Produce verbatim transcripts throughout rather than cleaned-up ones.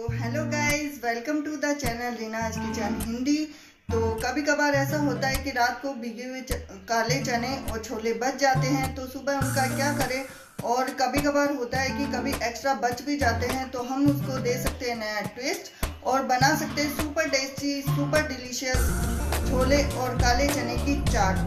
Hello guys, welcome to the channel Reena's kitchen Hindi. तो कभी कभार ऐसा होता है कि रात को भीगे हुए काले चने और छोले बच जाते हैं, तो सुबह उनका क्या करें। और कभी कभार होता है कि कभी एक्स्ट्रा बच भी जाते हैं, तो हम उसको दे सकते हैं नया ट्विस्ट और बना सकते हैं सुपर टेस्टी सुपर डिलीशियस छोले और काले चने की चाट।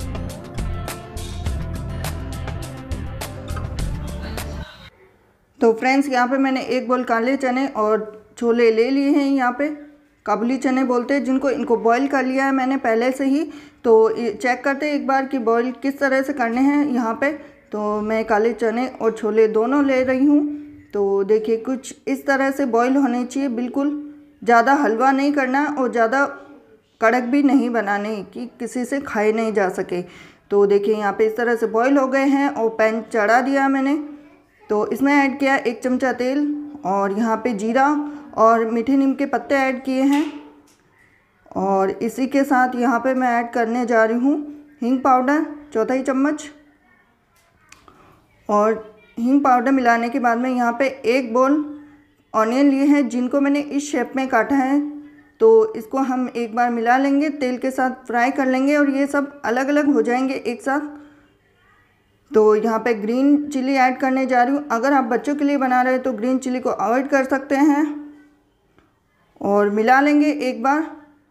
तो फ्रेंड्स, यहाँ पे मैंने एक बोल काले चने और छोले ले लिए हैं। यहाँ पे काबुली चने बोलते हैं जिनको, इनको बॉईल कर लिया है मैंने पहले से ही। तो चेक करते हैं एक बार कि बॉईल किस तरह से करने हैं। यहाँ पे तो मैं काले चने और छोले दोनों ले रही हूँ। तो देखिए कुछ इस तरह से बॉईल होने चाहिए, बिल्कुल ज़्यादा हलवा नहीं करना और ज़्यादा कड़क भी नहीं बनाने कि किसी से खाए नहीं जा सके। तो देखिए यहाँ पे इस तरह से बॉईल हो गए हैं और पैन चढ़ा दिया मैंने। तो इसमें ऐड किया एक चमचा तेल और यहाँ पे जीरा और मीठे नीम के पत्ते ऐड किए हैं। और इसी के साथ यहाँ पे मैं ऐड करने जा रही हूँ हींग पाउडर चौथाई चम्मच। और हींग पाउडर मिलाने के बाद में यहाँ पे एक बोल ऑनियन लिए हैं जिनको मैंने इस शेप में काटा है। तो इसको हम एक बार मिला लेंगे, तेल के साथ फ्राई कर लेंगे और ये सब अलग अलग हो जाएंगे एक साथ। तो यहाँ पे ग्रीन चिली ऐड करने जा रही हूँ। अगर आप बच्चों के लिए बना रहे हैं तो ग्रीन चिली को अवॉइड कर सकते हैं। और मिला लेंगे एक बार।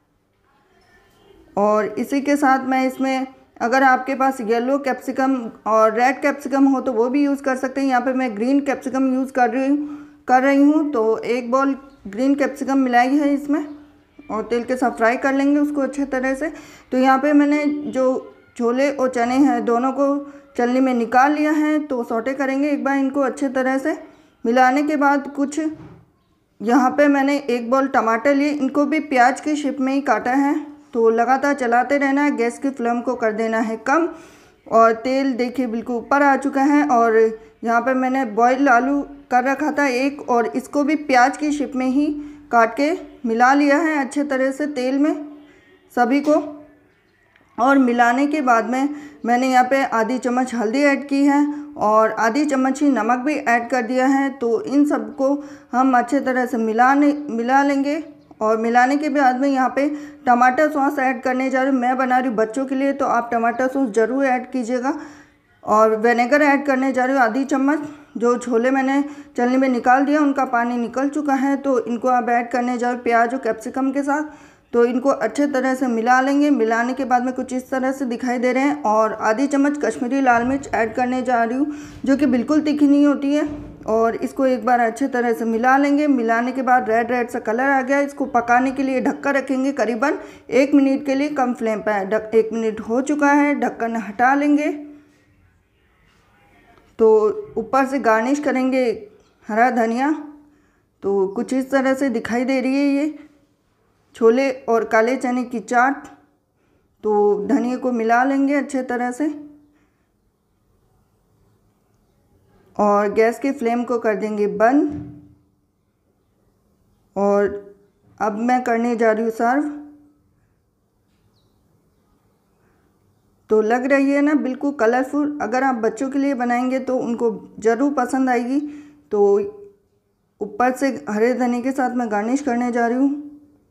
और इसी के साथ मैं इसमें, अगर आपके पास येलो कैप्सिकम और रेड कैप्सिकम हो तो वो भी यूज़ कर सकते हैं। यहाँ पे मैं ग्रीन कैप्सिकम यूज़ कर रही हूँ कर रही हूँ तो एक बॉल ग्रीन कैप्सिकम मिलाई है इसमें और तेल के साथ फ्राई कर लेंगे उसको अच्छे तरह से। तो यहाँ पे मैंने जो छोले और चने हैं दोनों को चलनी में निकाल लिया है। तो सौटे करेंगे एक बार इनको अच्छे तरह से। मिलाने के बाद कुछ यहाँ पे मैंने एक बॉल टमाटर लिए, इनको भी प्याज के शेप में ही काटा है। तो लगातार चलाते रहना है, गैस की फ्लेम को कर देना है कम। और तेल देखिए बिल्कुल ऊपर आ चुका है। और यहाँ पे मैंने बॉयल आलू कर रखा था एक, और इसको भी प्याज की शेप में ही काट के मिला लिया है अच्छे तरह से तेल में सभी को। और मिलाने के बाद में मैंने यहाँ पे आधी चम्मच हल्दी ऐड की है और आधी चम्मच ही नमक भी ऐड कर दिया है। तो इन सबको हम अच्छे तरह से मिलाने मिला लेंगे। और मिलाने के बाद में यहाँ पे टमाटर सॉस ऐड करने जा रही हूँ। मैं बना रही हूँ बच्चों के लिए, तो आप टमाटर सॉस ज़रूर ऐड कीजिएगा। और विनेगर ऐड करने जा रही हूँ आधी चम्मच। जो छोले मैंने चलनी में निकाल दिया उनका पानी निकल चुका है, तो इनको आप ऐड करने जा रही हूँ प्याज और कैप्सिकम के साथ। तो इनको अच्छे तरह से मिला लेंगे। मिलाने के बाद में कुछ इस तरह से दिखाई दे रहे हैं। और आधी चम्मच कश्मीरी लाल मिर्च ऐड करने जा रही हूँ जो कि बिल्कुल तीखी नहीं होती है। और इसको एक बार अच्छे तरह से मिला लेंगे। मिलाने के बाद रेड रेड सा कलर आ गया। इसको पकाने के लिए ढक्कन रखेंगे करीबन एक मिनट के लिए कम फ्लेम पर। एक मिनट हो चुका है, ढक्कन हटा लेंगे। तो ऊपर से गार्निश करेंगे हरा धनिया। तो कुछ इस तरह से दिखाई दे रही है ये छोले और काले चने की चाट। तो धनिया को मिला लेंगे अच्छे तरह से और गैस की फ्लेम को कर देंगे बंद। और अब मैं करने जा रही हूँ सर्व। तो लग रही है ना बिल्कुल कलरफुल। अगर आप बच्चों के लिए बनाएंगे तो उनको ज़रूर पसंद आएगी। तो ऊपर से हरे धनिया के साथ मैं गार्निश करने जा रही हूँ।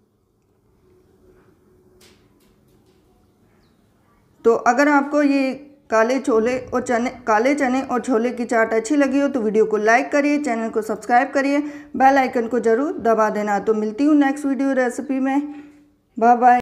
तो अगर आपको ये काले छोले और चने काले चने और छोले की चाट अच्छी लगी हो तो वीडियो को लाइक करिए, चैनल को सब्सक्राइब करिए, बेल आइकन को ज़रूर दबा देना। तो मिलती हूँ नेक्स्ट वीडियो रेसिपी में। Bye bye.